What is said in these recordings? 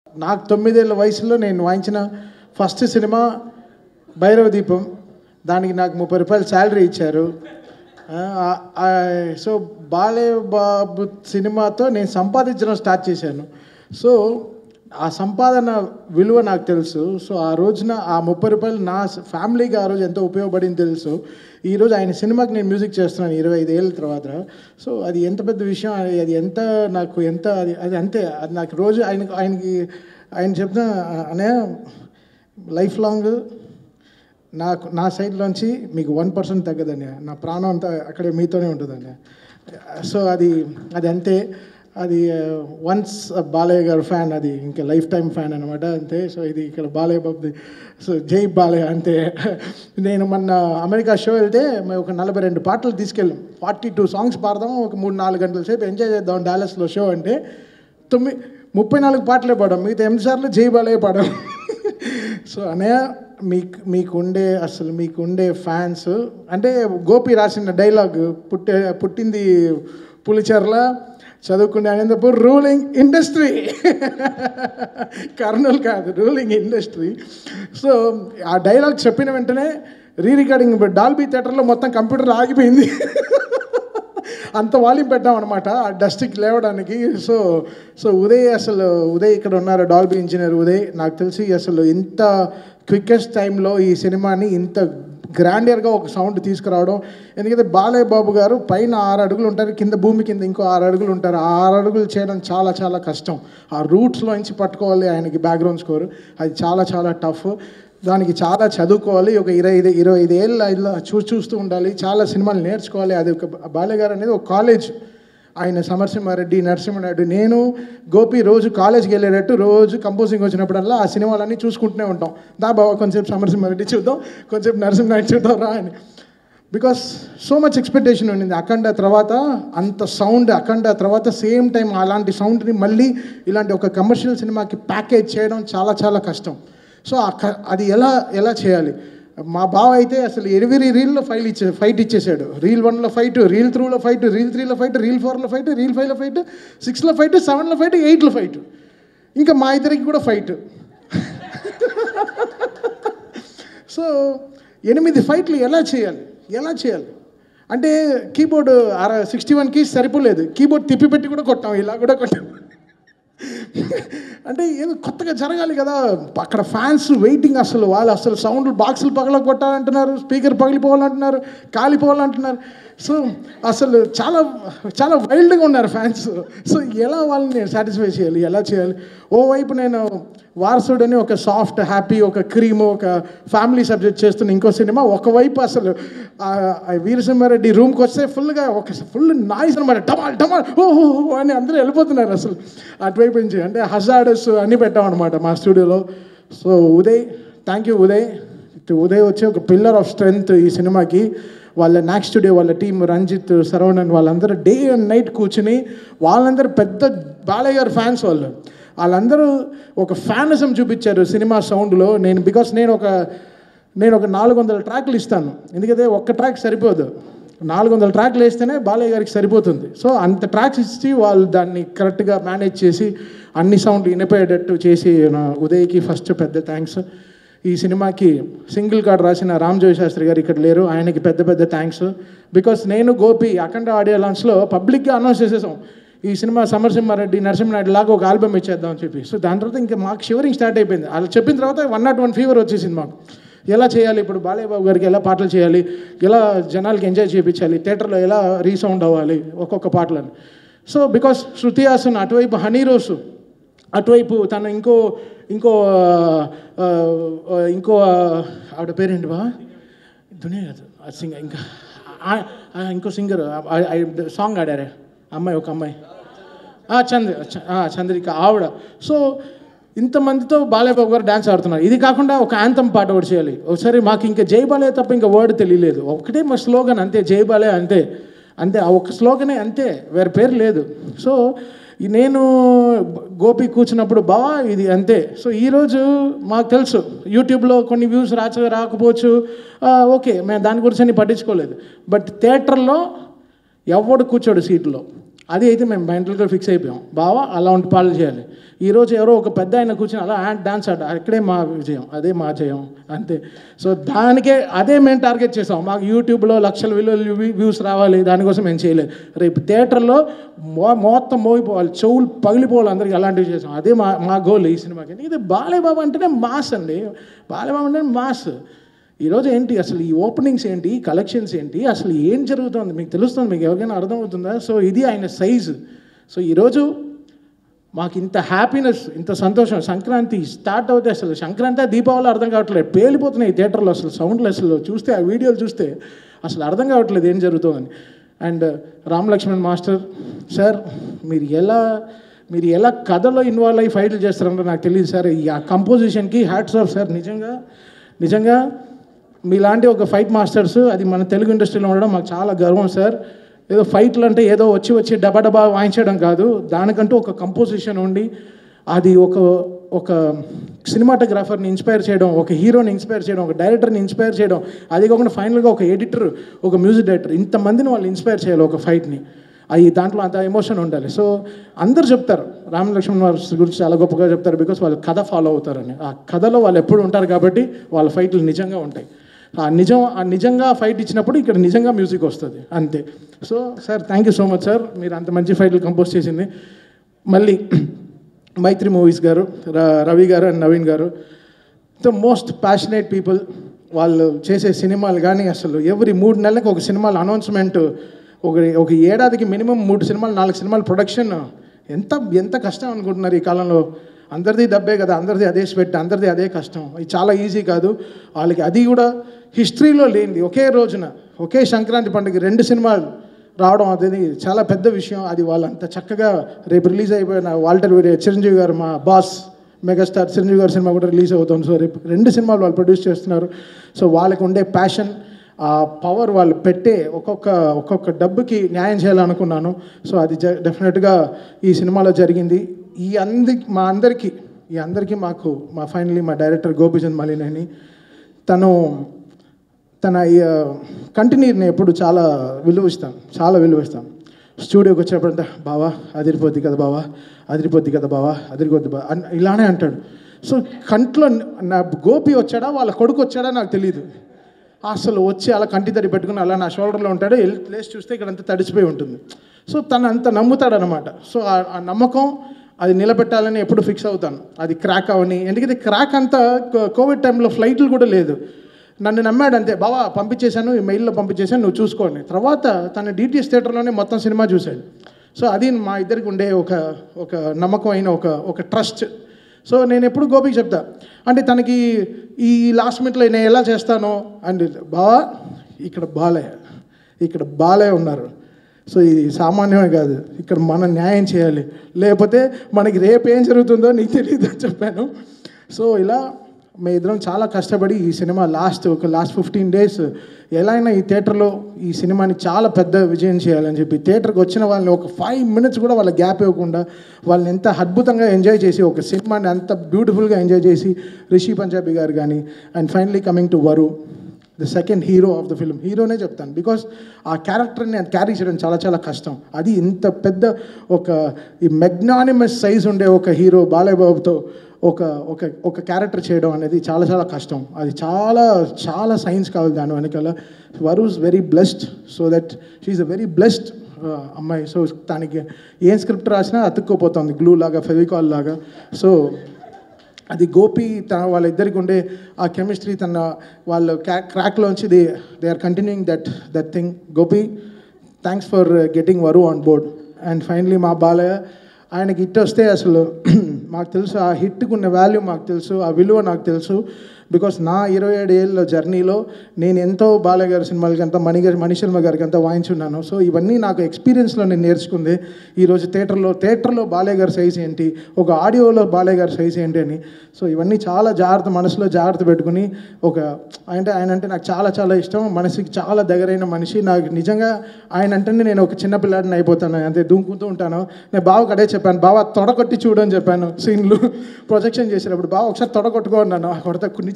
నాకు 9 ఏళ్ల వయసులో నేను వాయించిన ఫస్ట్ సినిమా భైరవ దీపం. దానికి నాకు 30 రూపాయలు శాలరీ ఇచ్చారు. సో బాలేబాబు సినిమాతో నేను సంపాదించడం స్టార్ట్ చేశాను. సో ఆ సంపాదన విలువ నాకు తెలుసు. సో ఆ రోజున ఆ 30 రూపాయలు నా ఫ్యామిలీకి ఆ రోజు ఎంతో ఉపయోగపడింది తెలుసు. ఈరోజు ఆయన సినిమాకి నేను మ్యూజిక్ చేస్తున్నాను 25 ఏళ్ళ తర్వాత. సో అది ఎంత పెద్ద విషయం, అది ఎంత నాకు ఎంత అది అంతే. అది నాకు రోజు ఆయన చెప్తున్నా అనే లైఫ్ లాంగ్ నా సైడ్లోంచి మీకు 1% తగ్గదండి. నా ప్రాణం అంతా అక్కడే మీతోనే ఉంటుందండి. సో అది అంతే. అది వన్స్ బాలయ్య గారు ఫ్యాన్, అది ఇంకా లైఫ్ టైం ఫ్యాన్ అనమాట, అంతే. సో ఇది ఇక్కడ బాలయ్య బాబుది. సో జై బాలయ్య అంతే. నేను మొన్న అమెరికా షో వెళ్తే మేము ఒక 42 పాటలు తీసుకెళ్ళాం. 42 సాంగ్స్ పాడదాం, ఒక 3-4 గంటల సేపు ఎంజాయ్ చేద్దాం డాలస్లో షో అంటే 34 పాటలే పాడాం. మిగతా 8 సార్లు జై బాలయ్య పాడాం. సో అనే మీకుండే ఫ్యాన్స్ అంటే గోపి రాసిన డైలాగ్ పుట్టింది పులిచెర్ల, చదువుకునే అనంతపూర్, రూలింగ్ ఇండస్ట్రీ. కర్నూలు కాదు, రూలింగ్ ఇండస్ట్రీ. సో ఆ డైలాగ్ చెప్పిన వెంటనే రికార్డింగ్ డాల్బీ థియేటర్లో మొత్తం కంప్యూటర్ ఆగిపోయింది. అంత వాల్యూమ్ పెట్టామన్నమాట ఆ డస్ట్కి లేవడానికి. సో ఉదయ్ ఇక్కడ ఉన్నారు, డాల్బీ ఇంజనీర్ ఉదయ్. నాకు తెలిసి అసలు ఇంత క్వికెస్ట్ టైంలో ఈ సినిమాని ఇంత గ్రాండియర్గా ఒక సౌండ్ తీసుకురావడం. ఎందుకంటే బాలయ్య బాబు గారు పైన 6 అడుగులు ఉంటారు, కింద భూమి కింద ఇంకో 6 అడుగులు ఉంటారు. 6 అడుగులు చేయడం చాలా చాలా కష్టం. ఆ రూట్స్లో నుంచి పట్టుకోవాలి ఆయనకి బ్యాక్గ్రౌండ్ స్కోర్, అది చాలా చాలా టఫ్. దానికి చాలా చదువుకోవాలి. ఒక 25 ఏళ్ళ చూస్తూ ఉండాలి, చాలా సినిమాలు నేర్చుకోవాలి. అది ఒక బాలయ్య గారు అనేది ఒక కాలేజ్. ఆయన సమరసింహారెడ్డి, నరసింహారెడ్డి, నేను గోపి రోజు కాలేజ్కి వెళ్ళేటట్టు రోజు కంపోజింగ్ వచ్చినప్పుడల్లా ఆ సినిమాలన్నీ చూసుకుంటూనే ఉంటాం. బాబా కొంచెంసేపు సమరసింహారెడ్డి చూద్దాం, కొంచెంసేపు నరసింహారెడ్డి చూద్దాం రా అని. బికాస్ సో మచ్ ఎక్స్పెక్టేషన్ ఉండింది. అఖండ తర్వాత అంత సౌండ్, అఖండ తర్వాత సేమ్ టైం అలాంటి సౌండ్ని మళ్ళీ ఇలాంటి ఒక కమర్షియల్ సినిమాకి ప్యాకేజ్ చేయడం చాలా చాలా కష్టం. సో అది ఎలా చేయాలి. మా బావ అయితే అసలు 8 రీల్లో ఫైట్ ఇచ్చేసాడు. రీల్ 1లో ఫైట్, రీల్ 2లో ఫైట్, రీల్ 3లో ఫైట్, రీల్ 4లో ఫైట్, రీల్ 5లో ఫైట్, 6లో ఫైట్, 7లో ఫైట్, 8లో ఫైట్, ఇంకా మా ఇద్దరికి కూడా ఫైట్. సో 8 ఫైట్లు ఎలా చేయాలి అంటే కీబోర్డు 61 కీస్ సరిపోలేదు, కీబోర్డ్ తిప్పిపెట్టి కూడా కొట్టాం, ఇలా కూడా కొట్టాం. అంటే ఏదో కొత్తగా జరగాలి కదా. అక్కడ ఫ్యాన్స్ వెయిటింగ్. వాళ్ళు సౌండ్లు బాక్సులు పగల కొట్టాలంటున్నారు, స్పీకర్ పగిలిపోవాలంటున్నారు, కాలిపోవాలంటున్నారు. సో అసలు చాలా చాలా వైల్డ్గా ఉన్నారు ఫ్యాన్స్. సో ఎలా వాళ్ళని సాటిస్ఫై చేయాలి, ఎలా చేయాలి. ఓవైపు నేను వారసుడని ఒక సాఫ్ట్ హ్యాపీ, ఒక క్రీమ్, ఒక ఫ్యామిలీ సబ్జెక్ట్ చేస్తున్న ఇంకో సినిమా. ఒకవైపు అసలు వీరసింహారెడ్డి రూమ్కి వస్తే ఫుల్ నాయిస్ అనమాట, డమాల్ డమాల్ ఓహో అని అందరూ వెళ్ళిపోతున్నారు అసలు అటువైపు నుంచి. అంటే హజార్డ్స్ అన్నీ పెట్టామన్నమాట మా స్టూడియోలో. So Uday, thank you Uday. వచ్చి ఒక పిల్లర్ ఆఫ్ స్ట్రెంగ్త్ ఈ సినిమాకి. వాళ్ళ నాక్ స్టూడియో వాళ్ళ టీం, రంజిత్, సరవణన్, వాళ్ళందరూ డే అండ్ నైట్ కూర్చుని, వాళ్ళందరూ పెద్ద బాలయ్య గారు ఫ్యాన్స్. వాళ్ళందరూ ఒక ఫ్యానిజం చూపించారు సినిమా సౌండ్లో. నేను ఒక 400 ట్రాక్లు ఇస్తాను, ఎందుకంటే ఒక్క ట్రాక్ సరిపోదు, 400 ట్రాక్లు వేస్తేనే బాలయ్య గారికి సరిపోతుంది. సో అంత ట్రాక్స్ ఇచ్చి వాళ్ళు దాన్ని కరెక్ట్గా మేనేజ్ చేసి అన్ని సౌండ్లు వినిపోయేటట్టు చేసి ఉదయ్కి ఫస్ట్ పెద్ద థ్యాంక్స్. ఈ సినిమాకి సింగిల్ కార్డ్ రాసిన రామజోయ్ శాస్త్రి గారు ఇక్కడ లేరు, ఆయనకి పెద్ద థ్యాంక్స్. బికాస్ నేను గోపి అఖండ ఆడియో లాంచ్లో పబ్లిక్గా అనౌన్స్ చేసేసాం, ఈ సినిమా సమరసింహారెడ్డి, నరసింహారెడ్డి లాగా ఒక ఆల్బమ్ ఇచ్చేద్దాం అని చెప్పి. సో దాని తర్వాత ఇంకా మాకు షివరింగ్ స్టార్ట్ అయిపోయింది. వాళ్ళు చెప్పిన తర్వాత 101 ఫీవర్ వచ్చేసింది మాకు. ఎలా చేయాలి ఇప్పుడు బాలయ్య బాబు గారికి, ఎలా పాటలు చేయాలి, ఎలా జనాలకి ఎంజాయ్ చేయించాలి, థియేటర్లో ఎలా రీసౌండ్ అవ్వాలి ఒక్కొక్క పాటలను. సో బికాస్ శృతి హాసన్ అటువైపు, హనీ రోసు అటువైపు, తను ఇంకో ఆవిడ పేరేంటి బా దునియా కాదు సింగర్, ఇంకో సింగర్ సాంగ్ ఆడారే అమ్మాయి, ఒక అమ్మాయి చంద్రిక ఆవిడ. సో ఇంతమందితో బాలయ్య బాబు గారు డ్యాన్స్ ఆడుతున్నారు. ఇది కాకుండా ఒక యాంథమ్ పాట ఒకటి చేయాలి. ఒకసారి మాకు ఇంకా జై బాలయ్య తప్ప ఇంకా వర్డ్ తెలియలేదు, ఒకటే మా స్లోగన్ అంతే, జై బాలయ్య అంతే ఆ ఒక్క స్లోగనే అంతే, వేరే పేరు లేదు. సో నేను గోపి కూర్చున్నప్పుడు బావా ఇది అంతే. సో ఈరోజు మాకు తెలుసు యూట్యూబ్లో కొన్ని వ్యూస్ రాకపోవచ్చు, ఓకే, మేము దాని గురించి అన్ని పట్టించుకోలేదు. బట్ థియేటర్లో ఎవడు కూర్చోడు సీట్లో, అది అయితే మేము మెంటల్గా ఫిక్స్ అయిపోయాం, బావా అలాంటి పాటలు చేయాలి. ఈరోజు ఎవరో ఒక పెద్ద ఆయన కూర్చొని అలా డాన్స్ ఆడ, అక్కడే మా విజయం, అదే మా జయం అంతే. సో దానికే అదే మేము టార్గెట్ చేసాం. మాకు యూట్యూబ్లో లక్షల వ్యూస్ రావాలి, దానికోసం మేము చేయలేదు. రేపు థియేటర్లో మొత్తం మోగిపోవాలి, చెవులు పగిలిపోవాలి అందరికీ, అలాంటివి చేసాం. అదే మా గోల్ ఈ సినిమాకి. ఇది బాలయ్యబాబు అంటేనే మాస్ అండి, బాలయ్యబాబు అంటేనే మాస్. ఈరోజు ఏంటి అసలు ఈ ఓపెనింగ్స్ ఏంటి, కలెక్షన్స్ ఏంటి, అసలు ఏం జరుగుతుంది మీకు తెలుస్తుంది, మీకు ఎవరికైనా అర్థమవుతుందా? సో ఇది ఆయన సైజు. సో ఈరోజు మాకు ఇంత హ్యాపీనెస్, ఇంత సంతోషం. సంక్రాంతి స్టార్ట్ అవుతే అసలు సంక్రాంతి దీపావళి అర్థం కావట్లేదు, పేలిపోతున్నాయి థియేటర్లో అసలు సౌండ్లు. అసలు చూస్తే ఆ వీడియోలు చూస్తే అసలు అర్థం కావట్లేదు ఏం జరుగుతుందని. And Ram Laxman master sir, మీరు ఎలా కథలో ఇన్వాల్వ్ అయ్యి ఫైట్లు చేస్తారంటే నాకు తెలియదు సార్. ఈ ఆ కంపోజిషన్కి హ్యాట్స్ ఆఫ్ సార్. నిజంగా మీలాంటి ఒక ఫైట్ మాస్టర్స్ అది మన తెలుగు ఇండస్ట్రీలో ఉండడం మాకు చాలా గర్వం సార్. ఏదో ఫైట్లు అంటే ఏదో వచ్చి డబా వాయించడం కాదు, దానికంటూ ఒక కంపోజిషన్ ఉండి అది ఒక సినిమాటోగ్రాఫర్ని ఇన్స్పైర్ చేయడం, ఒక హీరోని ఇన్స్పైర్ చేయడం, ఒక డైరెక్టర్ని ఇన్స్పైర్ చేయడం, అది కాకుండా ఫైనల్గా ఒక ఎడిటర్, ఒక మ్యూజిక్ డైరెక్టర్, ఇంతమందిని వాళ్ళు ఇన్స్పైర్ చేయాలి ఒక ఫైట్ని. అవి దాంట్లో అంత ఎమోషన్ ఉండాలి. సో అందరు చెప్తారు రామ్ లక్ష్మణ్ వారి గురించి చాలా గొప్పగా చెప్తారు, బికాస్ వాళ్ళు కథ ఫాలో అవుతారని. ఆ కథలో వాళ్ళు ఎప్పుడు ఉంటారు కాబట్టి వాళ్ళ ఫైట్లు నిజంగా ఉంటాయి. నిజంగా ఫైట్ ఇచ్చినప్పుడు ఇక్కడ నిజంగా మ్యూజిక్ వస్తుంది అంతే. So sir thank you so much sir, మీరు అంత మంచి ఫైట్లు కంపోజ్ చేసింది. మళ్ళీ మైత్రి మూవీస్ గారు, రవి గారు అండ్ నవీన్ గారు, ద మోస్ట్ ప్యాషనేట్ పీపుల్. వాళ్ళు చేసే సినిమాలు కానీ అసలు ఎవ్రీ 3 నెలలకు ఒక సినిమాలు అనౌన్స్మెంట్, ఒక ఏడాదికి మినిమం 3 సినిమాలు 4 సినిమాలు ప్రొడక్షన్. ఎంత కష్టం అనుకుంటున్నారు ఈ కాలంలో. అందరిది డబ్బే కదా, అందరిది అదే స్వెట్, అందరిది అదే కష్టం. ఇది చాలా ఈజీ కాదు వాళ్ళకి. అది కూడా హిస్టరీలో లేనిది, ఒకే రోజున ఒకే సంక్రాంతి పండుగ 2 సినిమాలు రావడం అనేది చాలా పెద్ద విషయం. అది వాళ్ళంత చక్కగా రేపు రిలీజ్ అయిపోయిన వాల్టర్ వీడియో చిరంజీవి గారు, మా బాస్ మెగాస్టార్ చిరంజీవి గారి సినిమా కూడా రిలీజ్ అవుతుంది. సో రేపు 2 సినిమాలు వాళ్ళు ప్రొడ్యూస్ చేస్తున్నారు. సో వాళ్ళకు ఉండే ప్యాషన్, ఆ పవర్, వాళ్ళు పెట్టే ఒక్కొక్క డబ్బుకి న్యాయం చేయాలనుకున్నాను. సో అది డెఫినెట్గా ఈ సినిమాలో జరిగింది. మా అందరికీ మా ఫైనలీ మా డైరెక్టర్ గోపిచంద్ మలినేని, తన కంటిన్యూని ఎప్పుడు చాలా విలువిస్తాను. స్టూడియోకి వచ్చేప్పుడంటే బావా అదిరిపోద్ది కదా బావా ఇలానే అంటాడు. సో కంట్లో నా గోపి వచ్చాడా వాళ్ళ కొడుకు వచ్చాడా నాకు తెలియదు. అసలు వచ్చి అలా కంటి తడి పెట్టుకుని అలా నా షోల్డర్లో ఉంటాడు. ప్లేస్ చూస్తే ఇక్కడ అంతా తడిసిపోయి ఉంటుంది. సో తను అంత నమ్ముతాడనమాట. సో ఆ నమ్మకం అది నిలబెట్టాలని ఎప్పుడు ఫిక్స్ అవుతాను. అది క్రాక్ అవని, ఎందుకంటే క్రాక్ అంతా కోవిడ్ టైంలో ఫ్లైట్లు కూడా లేదు. నన్ను నమ్మాడు అంతే, బావా పంపించేశాను, ఈ మెయిల్లో పంపించేశాను, నువ్వు చూసుకోండి. తర్వాత తన డిటిఎస్ థియేటర్లోనే మొత్తం సినిమా చూశాడు. సో అది మా ఇద్దరికి ఉండే ఒక నమ్మకం అయిన ఒక ట్రస్ట్. సో నేను ఎప్పుడు గోపికి చెప్తా, అంటే తనకి ఈ లాస్ట్ మినిట్లో నేను ఎలా చేస్తానో అండ్ బావా ఇక్కడ బాలయ్య ఉన్నారు. సో ఇది సామాన్యమే కాదు, ఇక్కడ మనం న్యాయం చేయాలి, లేకపోతే మనకి రేపు ఏం జరుగుతుందో నీకు తెలియదు అని చెప్పాను. సో ఇలా మేము ఇద్దరం చాలా కష్టపడి ఈ సినిమా లాస్ట్ 15 days ఎలా అయినా ఈ థియేటర్లో ఈ సినిమాని చాలా పెద్ద విజయం చేయాలని చెప్పి థియేటర్కి వచ్చిన వాళ్ళని ఒక 5 minutes కూడా వాళ్ళ గ్యాప్ ఇవ్వకుండా వాళ్ళని ఎంత అద్భుతంగా ఎంజాయ్ చేసి ఒక సినిమాని అంత బ్యూటిఫుల్గా ఎంజాయ్ చేసి రిషి పంజాబీ గారు కానీ and finally coming to Varu, the second hero of the film. హీరోనే చెప్తాను, బికాస్ ఆ క్యారెక్టర్ని అది క్యారీ చేయడం చాలా కష్టం. అది ఇంత పెద్ద ఈ మెగ్నానిమస్ సైజ్ ఉండే ఒక హీరో బాలయ్యబాబుతో ఒక క్యారెక్టర్ చేయడం అనేది చాలా కష్టం. అది చాలా సైన్స్ కావాలి దాని వెనకాల. Varu is very blessed, so that she is a very blessed అమ్మాయి. సో తనకి ఏం స్క్రిప్ట్ రాసినా అతుక్కోపోతుంది, గ్లూ లాగా, ఫెవికాల్ లాగా. సో అది గోపి వాళ్ళిద్దరికి ఉండే ఆ కెమిస్ట్రీ, వాళ్ళ క్రాక్లోంచి they are continuing that thing. Gopi, thanks for getting Varu on board. And finally మా బాలయ్య, ఆయనకి హిట్ వస్తే అసలు మాకు తెలుసు, ఆ హిట్కి ఉన్న వాల్యూ మాకు తెలుసు, ఆ విలువ నాకు తెలుసు. బికాస్ నా 27 ఏళ్ళ జర్నీలో నేను ఎంతో బాలయ్య గారి సినిమాలకి అంతా మణిశర్మ గారికి అంతా వాయించున్నాను. సో ఇవన్నీ నాకు ఎక్స్పీరియన్స్లో నేను నేర్చుకుంది. ఈరోజు థియేటర్లో బాలయ్య గారి సైజ్ ఏంటి, ఒక ఆడియోలో బాలయ్య గారి సైజ్ ఏంటి అని. సో ఇవన్నీ చాలా మనసులో జాగ్రత్త పెట్టుకుని ఆయన అంటే నాకు చాలా ఇష్టం, మనసుకి చాలా దగ్గరైన మనిషి. నాకు నిజంగా ఆయన అంటేనే నేను ఒక చిన్న పిల్లాడిని అయిపోతాను, అంతే దూకుంటూ ఉంటాను. నేను బావకు అదే చెప్పాను, బావ తొడగొట్టి చూడని చెప్పాను. సీన్లు ప్రొజెక్షన్ చేసేటప్పుడు బావ ఒకసారి తొడగొట్టుకో అన్నాను. కొడతా నిజంగా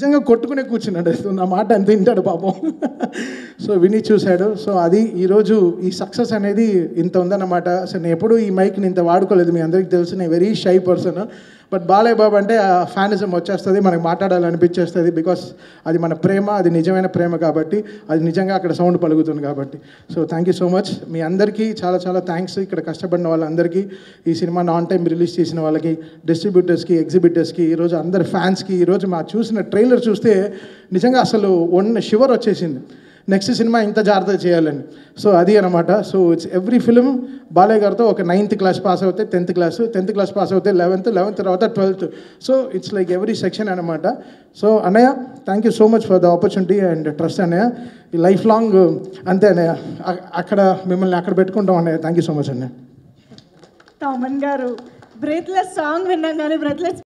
నిజంగా కొట్టుకునే కూర్చున్నాడు, నా మాట అంత వింటాడు పాపం. సో విని చూశాడు. సో అది ఈరోజు ఈ సక్సెస్ అనేది ఇంత ఉందన్నమాట. అసలు నేను ఎప్పుడూ ఈ మైక్ని ఇంత వాడుకోలేదు, మీ అందరికీ తెలుసు నేను very shy person. But Balayya Babu అంటే ఆ ఫ్యానిజం వచ్చేస్తుంది, మనకు మాట్లాడాలనిపించేస్తుంది. బికాస్ అది మన ప్రేమ, అది నిజమైన ప్రేమ కాబట్టి, అది నిజంగా అక్కడ సౌండ్ పలుకుతుంది కాబట్టి. So thank you so much మీ అందరికీ, చాలా చాలా థ్యాంక్స్. ఇక్కడ కష్టపడిన వాళ్ళందరికీ, ఈ సినిమాని ఆన్ టైం రిలీజ్ చేసిన వాళ్ళకి, డిస్ట్రిబ్యూటర్స్కి, ఎగ్జిబిటర్స్కి, ఈరోజు అందరి ఫ్యాన్స్కి, ఈరోజు మా చూసిన ట్రైలర్ చూస్తే నిజంగా అసలు షివర్ వచ్చేసింది. నెక్స్ట్ సినిమా ఇంత జాగ్రత్తగా చేయాలని. సో అది అనమాట. So it's every film Balayya గారితో ఒక 9th క్లాస్ పాస్ అవుతే 10th క్లాస్ పాస్ అవుతే 11th తర్వాత 12th. So it's like every section అనమాట. సో అన్నయ్య, thank you so much for the opportunity and trust అన్నయ్య. ఈ లైఫ్ లాంగ్ అంతే అన్నయ్య, అక్కడ మిమ్మల్ని అక్కడ పెట్టుకుంటాం అన్నయ్య. థ్యాంక్ యూ సో మచ్ అన్నయ్య. థామన్ గారు బ్రెత్లెస్ సాంగ్ విన్నాం కానీ బ్రెత్లెస్